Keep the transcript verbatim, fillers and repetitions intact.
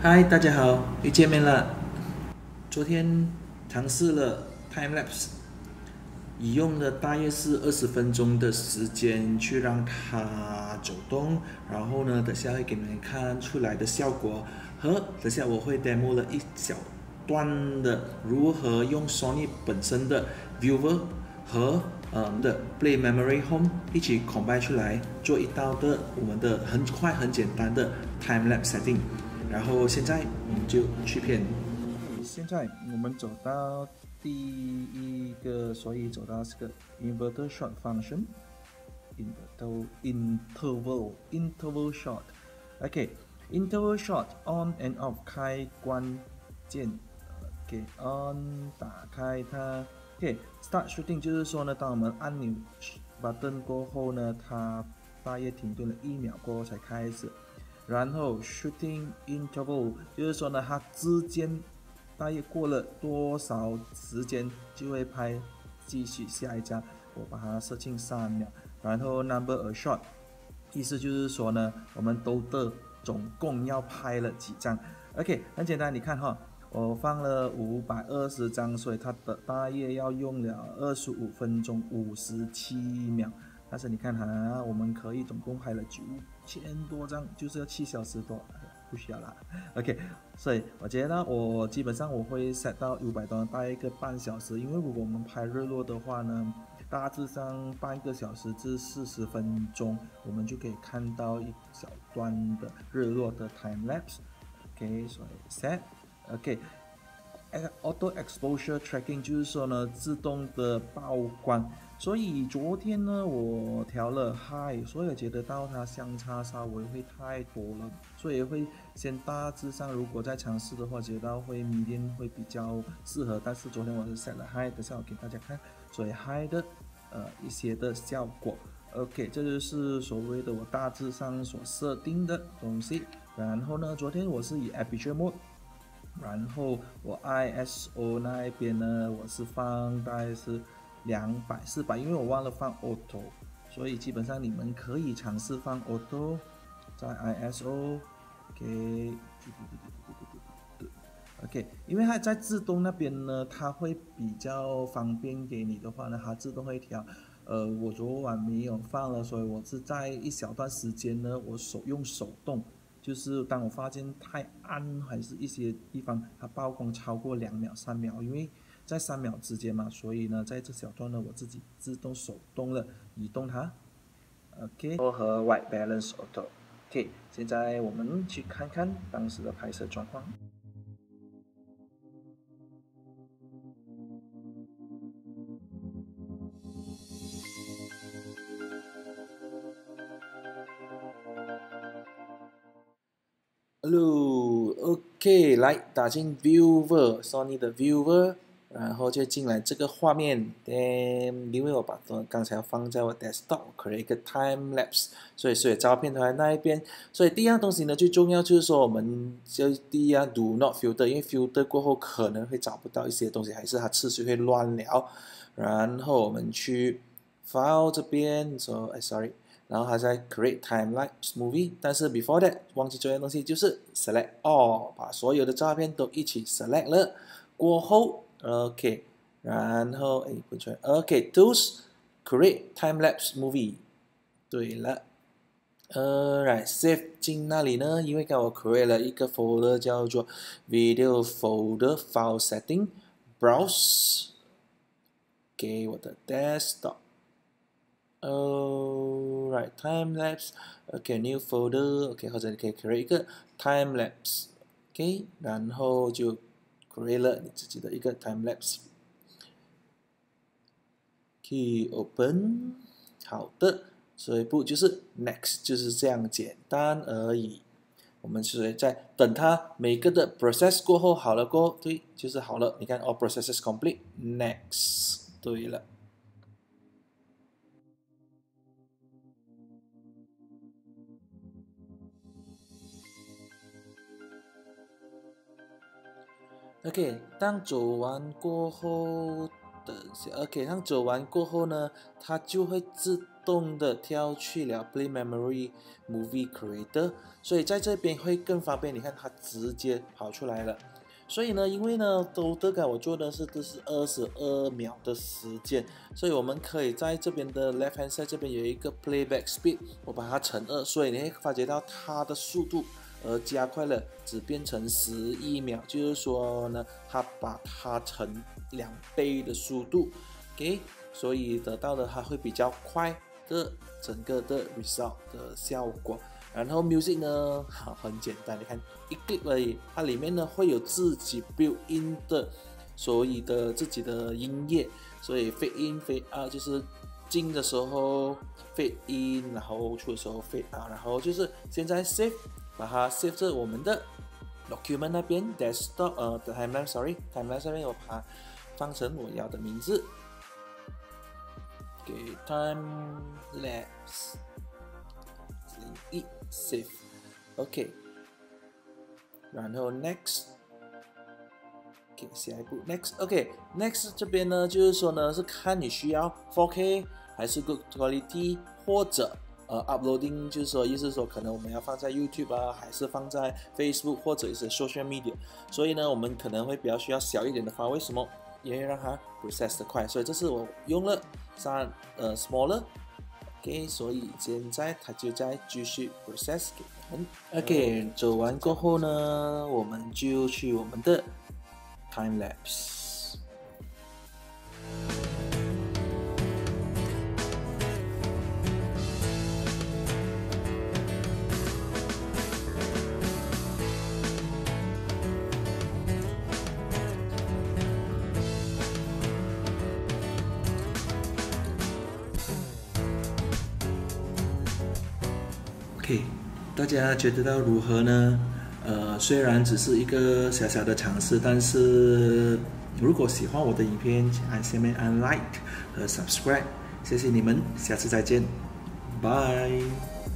嗨，大家好，又见面了。昨天尝试了 time lapse，以用了大约是二十分钟的时间去让它走动，然后呢，等下会给你们看出来的效果，和等下我会 demo 了一小段的如何用 Sony 本身的 Viewer 和呃的 Play Memory Home 一起 combine 出来，做一道的我们的很快很简单的 time lapse setting。然后现在我们就去片。现在我们走到第一个，所以走到这个 inverter shot function interval interval interval shot OK interval shot on and off 开关键 OK on 打开它 OK start shooting 就是说呢，当我们按钮 button 过后呢，它大约停顿了一秒过后才开始。然后 shooting interval 就是说呢，它之间大约过了多少时间就会拍继续下一张，我把它设定三秒。然后 number a shot 意思就是说呢，我们都的总共要拍了几张。 OK 很简单，你看哈，我放了五百二十张，所以它的大约要用了二十五分钟五十七秒。但是你看哈，我们可以总共拍了九千多张，就是要七小时多，不需要啦。OK， 所以我觉得我基本上我会 set 到五百多，大概一个半小时，因为如果我们拍日落的话呢，大致上半个小时至四十分钟，我们就可以看到一小段的日落的 time lapse。OK， 所以 set。OK。Auto exposure tracking 就是说呢，自动的曝光。所以昨天呢，我调了 high， 所以我觉得到它相差稍微会太多了，所以会先大致上，如果再尝试的话，觉得会 medium 会比较适合。但是昨天我是 set 了 high， 等下我给大家看，所以 high 的呃一些的效果。OK， 这就是所谓的我大致上所设定的东西。然后呢，昨天我是以 aperture mode。然后我 I S O 那一边呢，我是放大概是两百、四百，因为我忘了放 Auto， 所以基本上你们可以尝试放 Auto， 在 I S O，OK， OK， 因为它在自动那边呢，它会比较方便给你的话呢，它自动会调。呃，我昨晚没有放了，所以我是在一小段时间呢，我手用手动。就是当我发现太暗，还是一些地方它曝光超过两秒、三秒，因为在三秒之间嘛，所以呢，在这小段呢，我自己自动手动了移动它。OK， 和 White Balance Auto。OK， 现在我们去看看当时的拍摄状况。Hello， OK， 来打进 Viewer，Sony 的 Viewer， 然后就进来这个画面。Then， 因为我把刚才放在我 Desktop， 我 create 一个 Time Lapse， 所以所有照片都在那一边。所以第一样东西呢，最重要就是说，我们就第一样 Do Not Filter， 因为 Filter 过后可能会找不到一些东西，还是它次序会乱了。然后我们去 File 这边，说，哎 ，sorry。然后它在 create time lapse movie， 但是 before that 忘记做一件东西，就是 select all， 把所有的照片都一起 select 了。过后 OK， 然后哎不错 OK tools create time lapse movie。对了，呃 right save 进那里呢，因为刚我 create 了一个 folder 叫做 video folder file setting browse 给我的 desktop。Alright, time lapse. OK, new folder. OK， 或者你可以 create 一个 time lapse。OK， 然后就 create 了你自己的一个 time lapse。Key open。好的，所以步就是 next， 就是这样简单而已。我们是在等它每个的 process 过后好了过后，对，就是好了。你看 all processes complete。Next， 对了。OK，当走完过后， 等一下 ，OK， 当走完过后呢，它就会自动的跳去了 Play Memory Movie Creator， 所以在这边会更方便。你看它直接跑出来了。所以呢，因为呢，都这个我做的是都是二十二秒的时间，所以我们可以在这边的 left hand side 这边有一个 playback speed， 我把它乘二，所以你会发觉到它的速度而加快了，只变成十一秒，就是说呢，它把它乘两倍的速度 ，OK， 所以得到的它会比较快的整个的 result 的效果。然后 music 呢，好很简单，你看一 click 而已，它里面呢会有自己 built in 的，所以的自己的音乐，所以 fade in fade out 就是进的时候 fade in， 然后出的时候 fade out， 然后就是现在 save， 把它 save 在我们的 document 那边 desktop 呃 timeline sorry timeline 上面我把它放成我要的名字，给 time lapse。一 save OK， 然后 next OK 下一步 next OK next 这边呢就是说呢是看你需要 four K 还是 good quality 或者呃 uploading， 就是说意思说可能我们要放在 YouTube 啊，还是放在 Facebook 或者一些 social media， 所以呢我们可能会比较需要小一点的话，为什么？因为让它 process 的快，所以这是我用了三呃 smaller OK， 所以现在它就在继续 process 给我们。OK， 走完过后呢，我们就去我们的 time lapse。OK， 大家觉得到如何呢？呃，虽然只是一个小小的尝试，但是如果喜欢我的影片，请按下面按 like 和 subscribe， 谢谢你们，下次再见，拜。